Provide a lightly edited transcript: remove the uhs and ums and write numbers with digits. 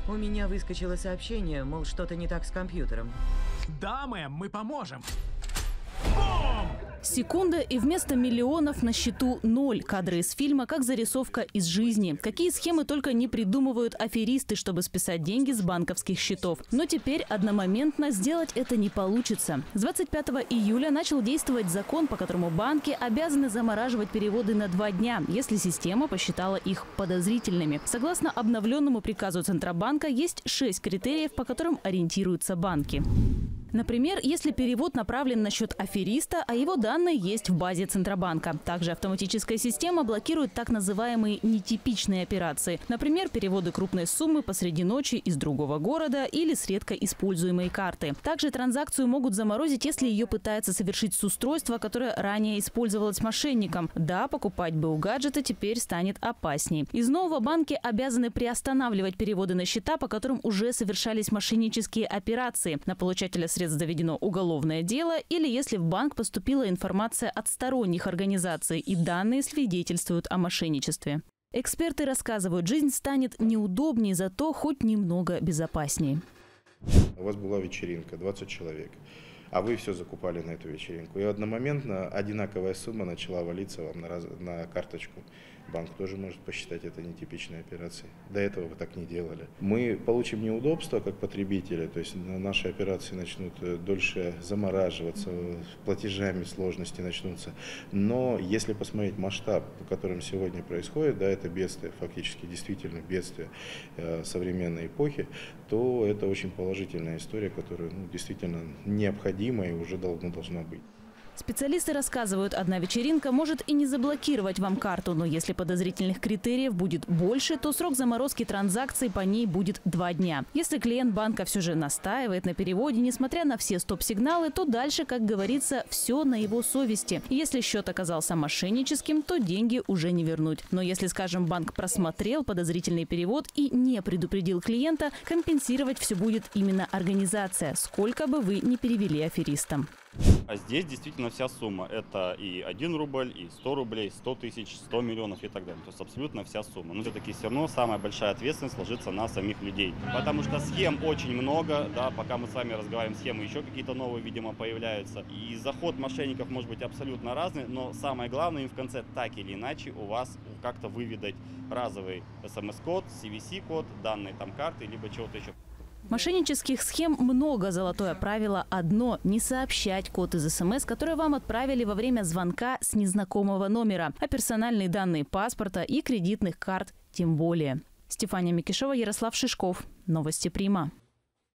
У меня выскочило сообщение, мол, что-то не так с компьютером. Да, мэм, мы поможем. Секунда, и вместо миллионов на счету 0. Кадры из фильма как зарисовка из жизни. Какие схемы только не придумывают аферисты, чтобы списать деньги с банковских счетов. Но теперь одномоментно сделать это не получится. С 25 июля начал действовать закон, по которому банки обязаны замораживать переводы на 2 дня, если система посчитала их подозрительными. Согласно обновленному приказу Центробанка, есть 6 критериев, по которым ориентируются банки. Например, если перевод направлен на счет афериста, а его данные есть в базе Центробанка. Также автоматическая система блокирует так называемые нетипичные операции. Например, переводы крупной суммы посреди ночи из другого города или с редко используемой карты. Также транзакцию могут заморозить, если ее пытается совершить с устройства, которое ранее использовалось мошенником. Да, покупать БУ гаджеты теперь станет опасней. Из нового банки обязаны приостанавливать переводы на счета, по которым уже совершались мошеннические операции. На получателя средств заведено уголовное дело, или если в банк поступила информация от сторонних организаций и данные свидетельствуют о мошенничестве. Эксперты рассказывают, жизнь станет неудобнее, зато хоть немного безопаснее. У вас была вечеринка, 20 человек, а вы все закупали на эту вечеринку. И одномоментно одинаковая сумма начала валиться вам на карточку. Банк тоже может посчитать это нетипичной операцией. До этого вы так не делали. Мы получим неудобства как потребители, то есть наши операции начнут дольше замораживаться, платежами сложности начнутся. Но если посмотреть масштаб, по которым сегодня происходит, да, это бедствие, фактически действительно бедствие современной эпохи, то это очень положительная история, которая действительно необходима и уже давно должна быть. Специалисты рассказывают, одна вечеринка может и не заблокировать вам карту, но если подозрительных критериев будет больше, то срок заморозки транзакций по ней будет 2 дня. Если клиент банка все же настаивает на переводе, несмотря на все стоп-сигналы, то дальше, как говорится, все на его совести. Если счет оказался мошенническим, то деньги уже не вернуть. Но если, скажем, банк просмотрел подозрительный перевод и не предупредил клиента, компенсировать все будет именно организация, сколько бы вы ни перевели аферистам. А здесь действительно вся сумма. Это и 1 рубль, и 100 рублей, 100 тысяч, 100 миллионов и так далее. То есть абсолютно вся сумма. Но все-таки все равно самая большая ответственность ложится на самих людей. Потому что схем очень много. Да, пока мы с вами разговариваем, схемы еще какие-то новые, видимо, появляются. И заход мошенников может быть абсолютно разный. Но самое главное, им в конце так или иначе у вас как-то выведать разовый смс-код, CVC-код, данные там карты, либо чего-то еще. Мошеннических схем много. Золотое правило одно – не сообщать код из СМС, который вам отправили во время звонка с незнакомого номера, а персональные данные паспорта и кредитных карт тем более. Стефания Микишова, Ярослав Шишков. Новости Прима.